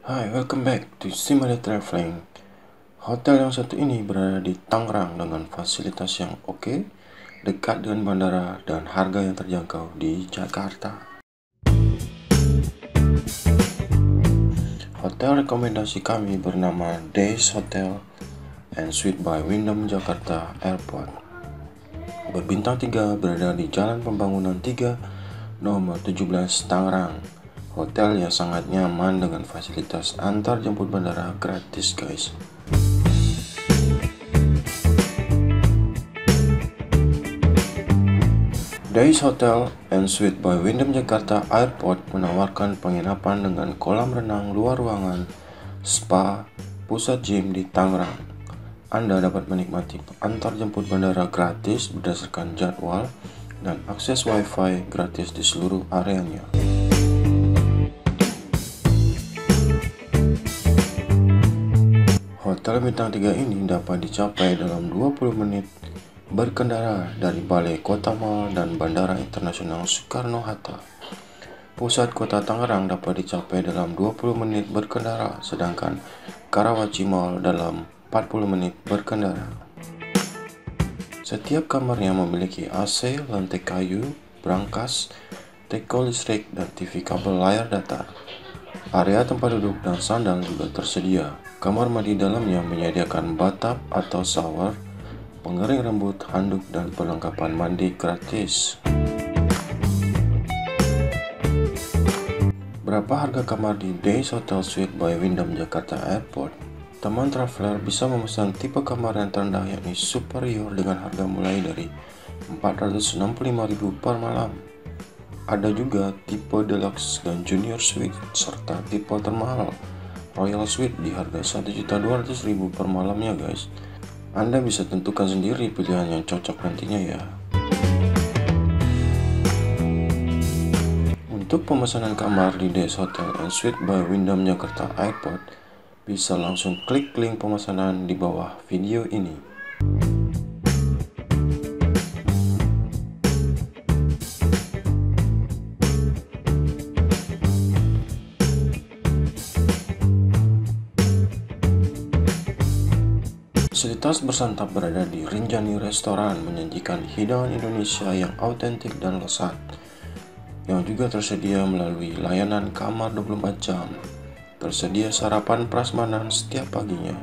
Hai, welcome back to Simulated Traveling. Hotel yang satu ini berada di Tangerang dengan fasilitas yang oke, dekat dengan bandara, dan harga yang terjangkau di Jakarta. Hotel rekomendasi kami bernama Days Hotel and Suite by Wyndham Jakarta Airport. Berbintang 3, berada di Jalan Pembangunan 3, nomor 17 Tangerang. Hotel yang sangat nyaman dengan fasilitas antar jemput bandara gratis, guys. Days Hotel and Suite by Wyndham Jakarta Airport menawarkan penginapan dengan kolam renang luar ruangan, spa, pusat gym di Tangerang. Anda dapat menikmati antar jemput bandara gratis berdasarkan jadwal dan akses wifi gratis di seluruh areanya. Hotel bintang 3 ini dapat dicapai dalam 20 menit berkendara dari Balai Kota Mall dan Bandara Internasional Soekarno-Hatta. Pusat kota Tangerang dapat dicapai dalam 20 menit berkendara, sedangkan Karawaci Mall dalam 40 menit berkendara. Setiap kamarnya memiliki AC, lantai kayu, brankas, teko listrik, dan TV kabel layar datar. Area tempat duduk dan sandal juga tersedia. Kamar mandi dalamnya menyediakan bathtub atau shower, pengering rambut, handuk, dan perlengkapan mandi gratis. Berapa harga kamar di Days Hotel Suite by Wyndham Jakarta Airport? Teman traveler bisa memesan tipe kamar yang terendah yakni superior dengan harga mulai dari 465.000 per malam. Ada juga tipe deluxe dan junior suite serta tipe termahal Royal Suite di harga 1.200.000 per malamnya, guys. Anda bisa tentukan sendiri pilihan yang cocok nantinya ya. Untuk pemesanan kamar di Days Hotel and Suite by Wyndham Jakarta Airport, bisa langsung klik link pemesanan di bawah video ini. Fasilitas bersantap berada di Rinjani Restoran, menyajikan hidangan Indonesia yang autentik dan lezat, yang juga tersedia melalui layanan kamar 24 jam. Tersedia sarapan prasmanan setiap paginya.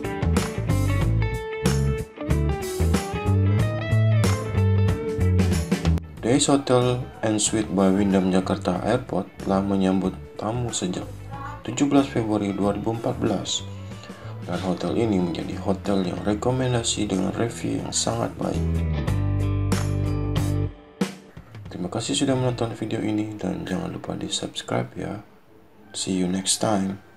Days Hotel and Suite by Wyndham Jakarta Airport telah menyambut tamu sejak 17 Februari 2014. Dan hotel ini menjadi hotel yang rekomendasi dengan review yang sangat baik. Terima kasih sudah menonton video ini dan jangan lupa di subscribe ya. See you next time.